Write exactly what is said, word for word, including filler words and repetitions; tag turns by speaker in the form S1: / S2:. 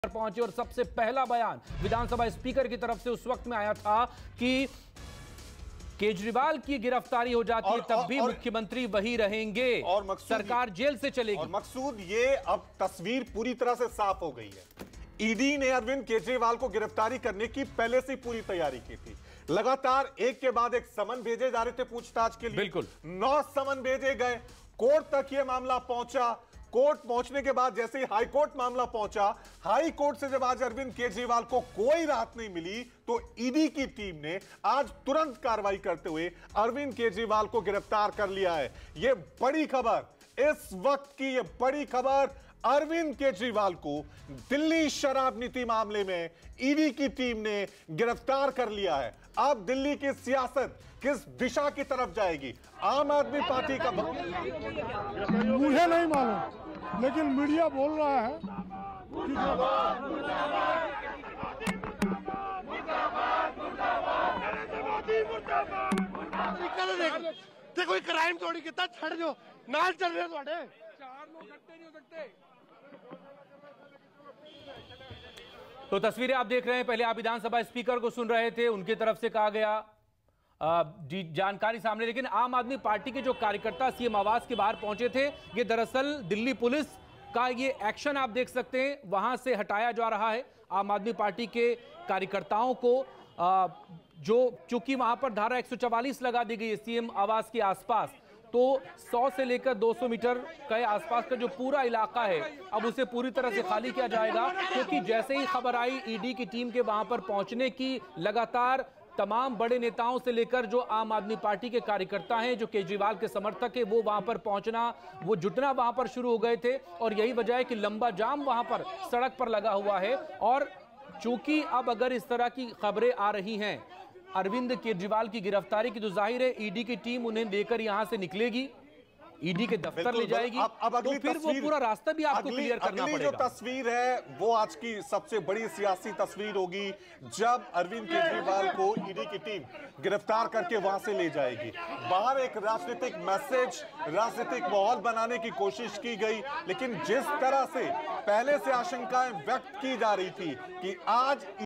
S1: पहुंचे और सबसे पहला बयान विधानसभा स्पीकर की तरफ से उस वक्त में आया था कि केजरीवाल की गिरफ्तारी हो जाती है तब भी मुख्यमंत्री वही रहेंगे और सरकार जेल से चलेगी।
S2: और मकसूद ये अब तस्वीर पूरी तरह से साफ हो गई है। ईडी ने अरविंद केजरीवाल को गिरफ्तारी करने की पहले से पूरी तैयारी की थी। लगातार एक के बाद एक समन भेजे जा रहे थे पूछताछ के लिए।
S1: बिल्कुल
S2: नौ समन भेजे गए, कोर्ट तक यह मामला पहुंचा। कोर्ट पहुंचने के बाद जैसे ही हाई कोर्ट मामला पहुंचा, हाई कोर्ट से जब आज अरविंद केजरीवाल को कोई राहत नहीं मिली तो ईडी की टीम ने आज तुरंत कार्रवाई करते हुए अरविंद केजरीवाल को गिरफ्तार कर लिया है। यह बड़ी खबर, इस वक्त की यह बड़ी खबर, अरविंद केजरीवाल को दिल्ली शराब नीति मामले में ईडी की टीम ने गिरफ्तार कर लिया है। अब दिल्ली की सियासत किस दिशा की तरफ जाएगी? आम आदमी पार्टी का
S3: मुझे नहीं मालूम, लेकिन मीडिया बोल रहा है कि
S4: ते कोई क्राइम थोड़ी कितना छड़ जो नाल चल रहे थोड़े चार लोग इकट्ठे नहीं हो सकते।
S1: तो तस्वीरें आप देख रहे हैं। पहले आप विधानसभा स्पीकर को सुन रहे थे, उनकी तरफ से कहा गया जानकारी सामने, लेकिन आम आदमी पार्टी के जो कार्यकर्ता सीएम आवास के बाहर पहुंचे थे, ये दरअसल दिल्ली पुलिस का ये एक्शन आप देख सकते हैं, वहां से हटाया जा रहा है आम आदमी पार्टी के कार्यकर्ताओं को, जो चूंकि वहां पर धारा एक सौ चवालीस लगा दी गई है सीएम आवास के आसपास, तो सौ से लेकर दो सौ मीटर के आसपास का जो पूरा इलाका है अब उसे पूरी तरह से खाली किया जाएगा, क्योंकि जैसे ही खबर आई ईडी की टीम के वहां पर पहुंचने की, लगातार तमाम बड़े नेताओं से लेकर जो आम आदमी पार्टी के कार्यकर्ता हैं, जो केजरीवाल के समर्थक हैं, वो वहां पर पहुंचना, वो जुटना वहां पर शुरू हो गए थे। और यही वजह है कि लंबा जाम वहां पर सड़क पर लगा हुआ है। और चूंकि अब अगर इस तरह की खबरें आ रही हैं अरविंद केजरीवाल की गिरफ्तारी की, तो जाहिर है ईडी की टीम उन्हें लेकर यहां से निकलेगी, ईडी के दफ्तर ले जाएगी।
S2: अब, अब
S1: तो फिर वो पूरा रास्ता भी आपको क्लियर करना पड़ेगा।
S2: जो तस्वीर है वो आज की सबसे बड़ी सियासी तस्वीर होगी जब अरविंद केजरीवाल को ईडी की टीम गिरफ्तार करके वहां से ले जाएगी। बाहर एक राजनीतिक मैसेज, राजनीतिक माहौल बनाने की कोशिश की गई, लेकिन जिस तरह से पहले से आशंकाएं व्यक्त की जा रही थी कि आज